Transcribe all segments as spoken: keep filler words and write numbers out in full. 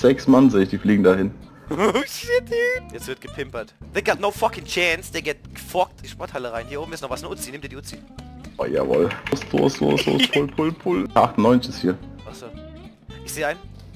sechs Mann sehe ich, die fliegen dahin. Oh shit, dude. Jetzt wird gepimpert. They got no fucking chance, they get fucked. Die Sporthalle rein. Hier oben ist noch was, eine Uzi. Nimm dir die Uzi. Oh jawohl. Los, los, los, los, pull, pull, pull. achtundneunzig ist hier. Achso. Ich sehe einen.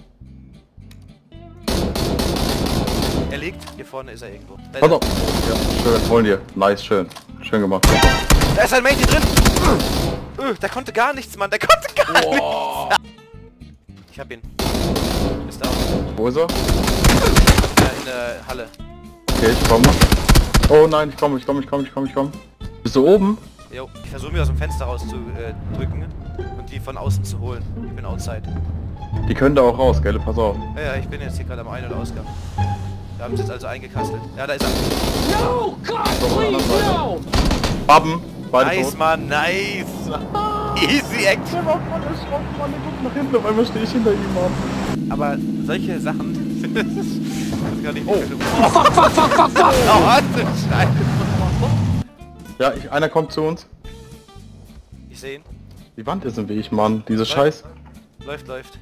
Er liegt. Hier vorne ist er irgendwo. Da Pass auf. Ja, schön. Holen dir. Nice, schön. Schön gemacht. Da ist ein Mate hier drin. Uh, der konnte gar nichts, Mann. Der konnte gar Oh. nichts. Ich hab ihn. Ist da. Wo ist er? Ja, in der Halle. Okay, ich komme. Oh nein, ich komme, ich komme, ich komme, ich komme, ich komme. Bist du oben? Jo, ich versuche mich aus dem Fenster rauszudrücken äh, und die von außen zu holen. Ich bin outside. Die können da auch raus, gell? Pass auf. Ja, ja, ich bin jetzt hier gerade am Ein- oder Ausgang. Wir haben es jetzt also eingekastelt. Ja, da ist er. No, God, please, no! Babben. Beide Nice, tot. Mann, nice! Easy Action! Mann, er schraubt, Mann, er guckt nach hinten, auf einmal stehe ich hinter ihm, Mann. Aber solche Sachen... das kann ich nicht. Oh. Oh, fuck, fuck, fuck, fuck, fuck! Oh, warte, Scheiße! Ja, ich, einer kommt zu uns. Ich sehe ihn. Die Wand ist im Weg, Mann. Diese Scheiß. Läuft, läuft.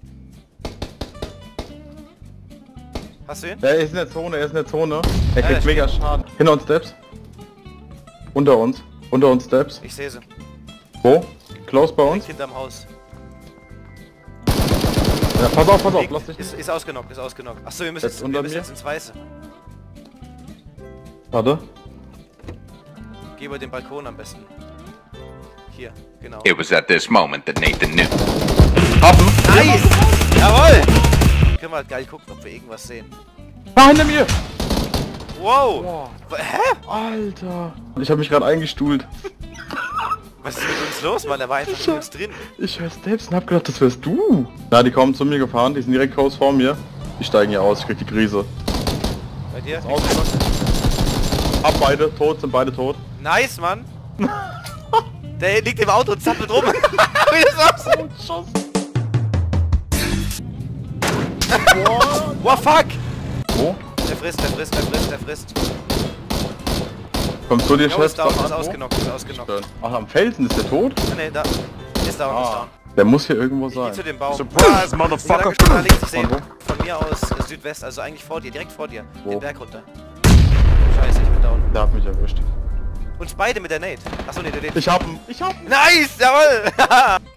Hast du ihn? Er ist in der Zone, er ist in der Zone. Er Ja, kriegt der mega Schaden. Hinter uns Steps. Unter uns. Unter uns Steps. Ich sehe sie. Wo? Close bei uns? Direkt hinterm Haus. Ja, pass auf, pass auf, Liegt- lass dich Ist, nicht. ist ausgenockt, ist ausgenockt. Achso, wir müssen Jetzt jetzt, unter wir müssen mir? jetzt ins Weiße. Warte. Geh über den Balkon am besten. Hier, genau. It was at this moment that Nathan knew. Waffen! Nice! Jawohl! Können wir halt geil gucken, ob wir irgendwas sehen. Ah, hinter mir! Wow! Boah. Hä? Alter! Ich habe mich gerade eingestuhlt. Was ist mit uns los, Mann? Der war einfach mit uns drin. Ich höre Steps und hab gedacht, das wärst du. Na, die kommen zu mir gefahren, die sind direkt kurz vor mir. Die steigen hier aus, ich krieg die Krise. Bei dir? Ausgeschlossen. Ab beide, tot, sind beide tot. Nice, Mann! Der liegt im Auto und zappelt rum. Wie das aussieht. Schuss. Wow, fuck! Wo? Der frisst, der frisst, der frisst, der frisst. Kommst du dir, Jo, Chef? ist down, Sag ist mal, wo? ausgenockt, ist ausgenockt. Schön. Ach, am Felsen ist der tot? Ah, ne, da. Ist down, ist Ah, down. der muss hier irgendwo Ich geh sein. zu dem Baum. Surprise, Ja, motherfucker! da links, ich sehe ihn. Von Von mir aus äh, Südwest, also eigentlich vor dir, direkt vor dir. Wo? Den Berg runter. Scheiße, ich bin down. Der hat mich erwischt. Und beide mit der Nate. Achso, ne, der lebt. Ich hab ihn. Ich hab ihn. Nice, jawohl!